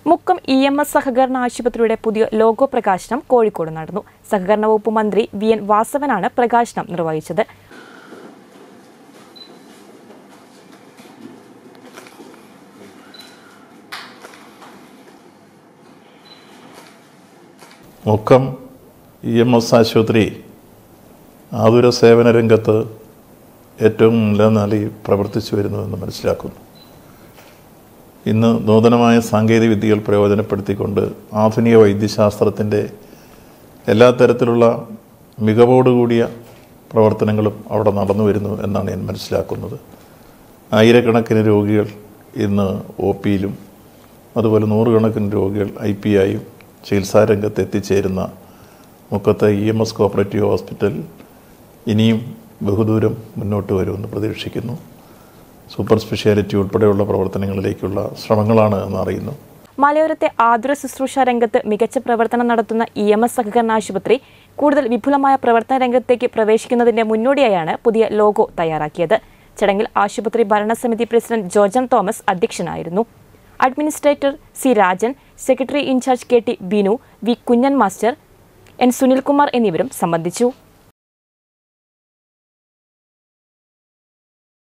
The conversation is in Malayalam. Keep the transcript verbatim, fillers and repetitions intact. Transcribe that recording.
മുക്കം ഇ എം എസ് സഹകരണ ആശുപത്രിയുടെ പുതിയ ലോഗോ പ്രകാശനം കോഴിക്കോട് നടന്നു. സഹകരണ വകുപ്പ് മന്ത്രി വി എൻ വാസവനാണ് പ്രകാശനം നിർവഹിച്ചത്. മുക്കം ഇ എം എസ് ആശുപത്രി ആതുര സേവന രംഗത്ത് ഏറ്റവും നിലനിൽപ്പി പ്രവർത്തിച്ചു വരുന്നുവെന്ന് മനസ്സിലാക്കുന്നു. ഇന്ന് നൂതനമായ സാങ്കേതിക വിദ്യകൾ പ്രയോജനപ്പെടുത്തിക്കൊണ്ട് ആധുനിക വൈദ്യശാസ്ത്രത്തിൻ്റെ എല്ലാ തരത്തിലുള്ള മികവോടുകൂടിയ പ്രവർത്തനങ്ങളും അവിടെ നടന്നു വരുന്നു എന്നാണ് ഞാൻ മനസ്സിലാക്കുന്നത്. ആയിരക്കണക്കിന് രോഗികൾ ഇന്ന് ഒ പിയിലും അതുപോലെ നൂറുകണക്കിന് രോഗികൾ ഐ പി ആയും ചികിത്സാരംഗത്ത് എത്തിച്ചേരുന്ന മുക്കത്തെ E M S cooperative hospital ഇനിയും ബഹുദൂരം മുന്നോട്ട് വരുമെന്ന് പ്രതീക്ഷിക്കുന്നു. സൂപ്പർ സ്പെഷ്യാലിറ്റി ഉൾപ്പെടെയുള്ള പ്രവർത്തനങ്ങളിലേക്കുള്ള ശ്രമങ്ങളാണ് എന്നറിയുന്നു. മലയോരത്തെ ആതുര ശുശ്രൂഷ രംഗത്ത് മികച്ച പ്രവർത്തനം നടത്തുന്ന ഇ എം എസ് സഹകരണ ആശുപത്രി കൂടുതൽ വിപുലമായ പ്രവർത്തന രംഗത്തേക്ക് പ്രവേശിക്കുന്നതിന്റെ മുന്നോടിയായാണ് പുതിയ ലോഗോ തയ്യാറാക്കിയത്. ചടങ്ങിൽ ആശുപത്രി ഭരണസമിതി പ്രസിഡന്റ് ജോർജൻ തോമസ് അധ്യക്ഷനായിരുന്നു. Administrator C Rajan, secretary incharge K T Binu, V Kunjan master, N Sunilkumar എന്നിവരും സംബന്ധിച്ചു.